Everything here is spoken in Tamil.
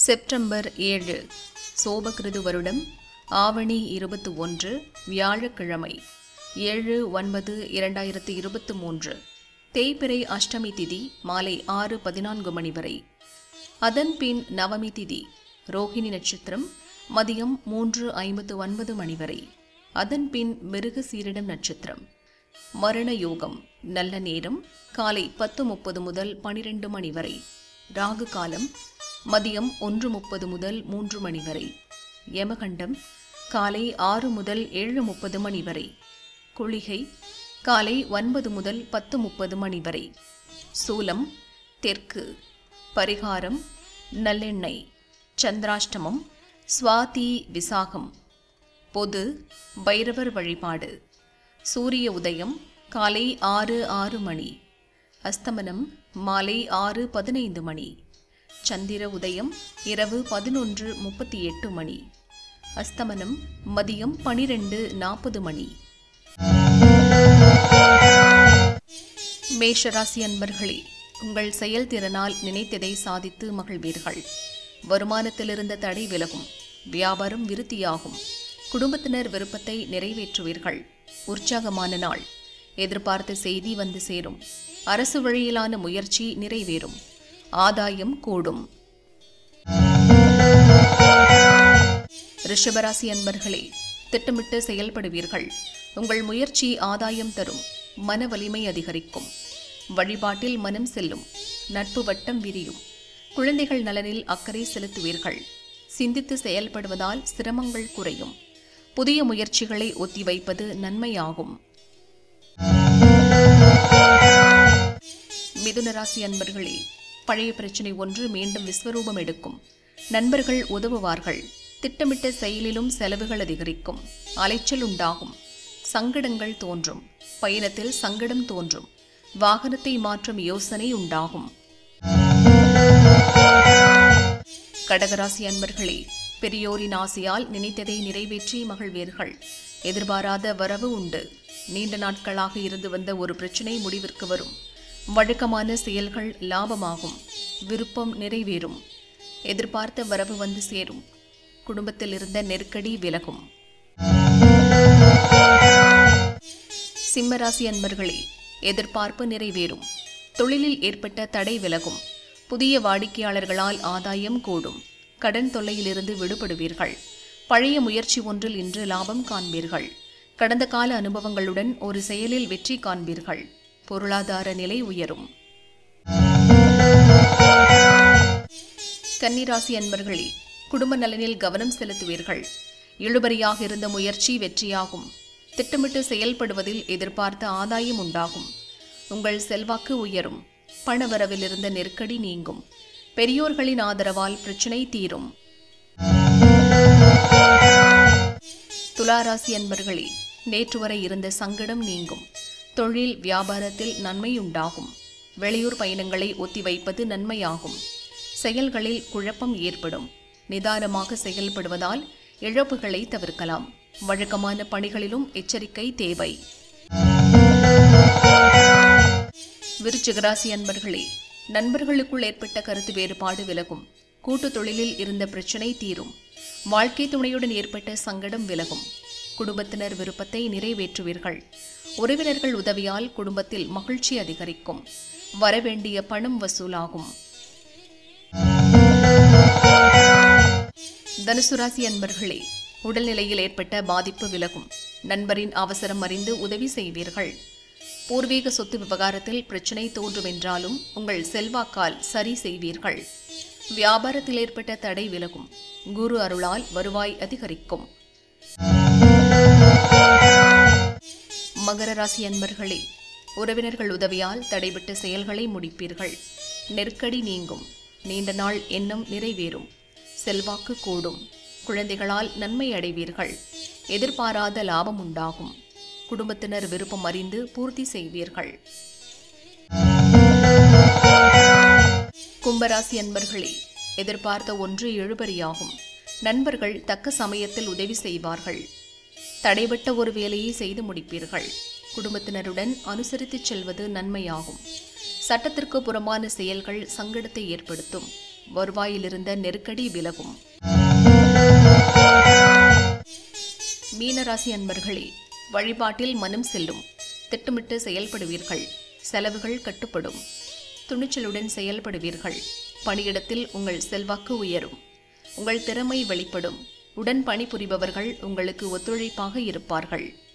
செப்டம்பர் 7 சோபகிருது வருடம் ஆவணி 21 வியாழக்கிழமை 7/9/2023 தேய்பிறை அஷ்டமி திதி மாலை 6:14 மணி வரை. அதன் பின் நவமி திதி ரோகிணி நட்சத்திரம் மதியம் 3:59 மணி வரை. அதன் பின் மிருகசீரிடம் நட்சத்திரம். மரண யோகம் நல்ல நேரம் காலை 10:30 முதல் 12 மணி வரை. ராகு காலம் மதியம் 1:30 முதல் 3 மணி வரை. யமகண்டம் காலை 6 முதல் 7:30 மணி வரை. குளிகை காலை 9 முதல் 10:30 மணி வரை. சூலம் தெற்கு. பரிகாரம் நல்லெண்ணெய். சந்திராஷ்டமம் சுவாதி விசாகம். பொது பைரவர் வழிபாடு. சூரிய உதயம் காலை 6:06 மணி. அஸ்தமனம் மாலை 6:15 மணி. சந்திர உதயம் இரவு 11:38 மணி. அஸ்தமனம் மதியம் 12:40 மணி. மேஷராசி அன்பர்களே, உங்கள் செயல்திறனால் நினைத்ததை சாதித்து மகிழ்வீர்கள். வருமானத்திலிருந்த தடை விலகும். வியாபாரம் விருத்தியாகும். குடும்பத்தினர் விருப்பத்தை நிறைவேற்றுவீர்கள். உற்சாகமான நாள். எதிர்பார்த்த செய்தி வந்து சேரும். அரசு வழியிலான முயற்சி நிறைவேறும். ஆதாயம் கூடும். ரிஷபராசி அன்பர்களே, திட்டமிட்டு செயல்படுவீர்கள். உங்கள் முயற்சி ஆதாயம் தரும். மன வலிமை அதிகரிக்கும். வழிபாட்டில் மனம் செல்லும். நட்பு வட்டம் விரியும். குழந்தைகள் நலனில் அக்கறை செலுத்துவீர்கள். சிந்தித்து செயல்படுவதால் சிரமங்கள் குறையும். புதிய முயற்சிகளை ஒத்திவைப்பது நன்மையாகும். மிதுனராசி அன்பர்களே, பழைய பிரச்சனை ஒன்று மீண்டும் விஸ்வரூபம் எடுக்கும். நண்பர்கள் உதவுவார்கள். திட்டமிட்ட செயலிலும் செலவுகள் அதிகரிக்கும். அலைச்சல் உண்டாகும். சங்கடங்கள் தோன்றும். பயணத்தில் சங்கடம் தோன்றும். வாகனத்தை மாற்றும் யோசனை உண்டாகும். கடகராசி அன்பர்களே, பெரியோரின் ஆசையால் நினைத்ததை நிறைவேற்றி மகிழ்வீர்கள். எதிர்பாராத வரவு உண்டு. நீண்ட நாட்களாக இருந்து வந்த ஒரு பிரச்சினை முடிவிற்கு வரும். வழக்கமான செயல்கள் லாபமாகும். விருப்பம் நிறைவேறும். எதிர்பார்த்த வரவு வந்து சேரும். குடும்பத்தில் இருந்த நெருக்கடி விலகும். சிம்மராசி அன்பர்களே, எதிர்பார்ப்பு நிறைவேறும். தொழிலில் ஏற்பட்ட தடை விலகும். புதிய வாடிக்கையாளர்களால் ஆதாயம் கூடும். கடன் தொல்லையிலிருந்து விடுபடுவீர்கள். பழைய முயற்சி ஒன்றில் இன்று லாபம் காண்பீர்கள். கடந்த கால அனுபவங்களுடன் ஒரு செயலில் வெற்றி காண்பீர்கள். பொருளாதார நிலை உயரும். கன்னிராசி அன்பர்களே, குடும்ப நலனில் கவனம் செலுத்துவீர்கள். இழுபறியாக இருந்த முயற்சி வெற்றியாகும். திட்டமிட்டு செயல்படுவதில் எதிர்பார்த்த ஆதாயம் உண்டாகும். உங்கள் செல்வாக்கு உயரும். பணவரவில் இருந்த நெருக்கடி நீங்கும். பெரியோர்களின் ஆதரவால் பிரச்சினை தீரும். துளாராசி அன்பர்களே, நேற்று வரை இருந்த சங்கடம் நீங்கும். தொழில் வியாபாரத்தில் நன்மை உண்டாகும். வெளியூர் பயணங்களை ஒத்திவைப்பது நன்மையாகும். செயல்களில் குழப்பம் ஏற்படும். நிதானமாக செயல்படுவதால் இழப்புகளை தவிர்க்கலாம். வழக்கமான பணிகளிலும் எச்சரிக்கை தேவை. விருச்சிகராசி அன்பர்களே, நண்பர்களுக்குள் ஏற்பட்ட கருத்து வேறுபாடு விலகும். கூட்டு தொழிலில் இருந்த பிரச்சினை தீரும். வாழ்க்கை துணையுடன் ஏற்பட்ட சங்கடம் விலகும். குடும்பத்தினர் விருப்பத்தை நிறைவேற்றுவீர்கள். உறவினர்கள் உதவியால் குடும்பத்தில் மகிழ்ச்சி அதிகரிக்கும். வரவேண்டிய பணம் வசூலாகும். தனுசு ராசி அன்பர்களே, உடல்நிலையில் ஏற்பட்ட பாதிப்பு விலகும். நண்பரின் அவசரம் அறிந்து உதவி செய்வீர்கள். பூர்வீக சொத்து விவகாரத்தில் பிரச்சினை தோன்றுமென்றாலும் உங்கள் செல்வாக்கால் சரி செய்வீர்கள். வியாபாரத்தில் ஏற்பட்ட தடை விலகும். குரு அருளால் வருவாய் அதிகரிக்கும். மகர ராசி அன்பர்களே, உறவினர்கள் உதவியால் தடைபட்ட செயல்களை முடிப்பீர்கள். நெருக்கடி நீங்கும். நீண்ட நாள் எண்ணம் நிறைவேறும். செல்வாக்கு கூடும். குழந்தைகளால் நன்மை அடைவீர்கள். எதிர்பாராத லாபம் உண்டாகும். குடும்பத்தினர் விருப்பம் அறிந்து பூர்த்தி செய்வீர்கள். கும்பராசி அன்பர்களே, எதிர்பார்த்த ஒன்று இழுபறியாகும். நண்பர்கள் தக்க சமயத்தில் உதவி செய்வார்கள். தடைபட்ட ஒரு வேலையை செய்து முடிப்பீர்கள். குடும்பத்தினருடன் அனுசரித்துச் செல்வது நன்மையாகும். சட்டத்திற்கு புறம்பான செயல்கள் சங்கடத்தை ஏற்படுத்தும். வருவாயிலிருந்த நெருக்கடி விலகும். மீனராசி அன்பர்களே, வழிபாட்டில் மனம் செல்லும். திட்டமிட்டு செயல்படுவீர்கள். செலவுகள் கட்டுப்படும். துணிச்சலுடன் செயல்படுவீர்கள். பணியிடத்தில் உங்கள் செல்வாக்கு உயரும். உங்கள் திறமை வெளிப்படும். உடன் பணிபுரிபவர்கள் உங்களுக்கு ஒத்துழைப்பாக இருப்பார்கள்.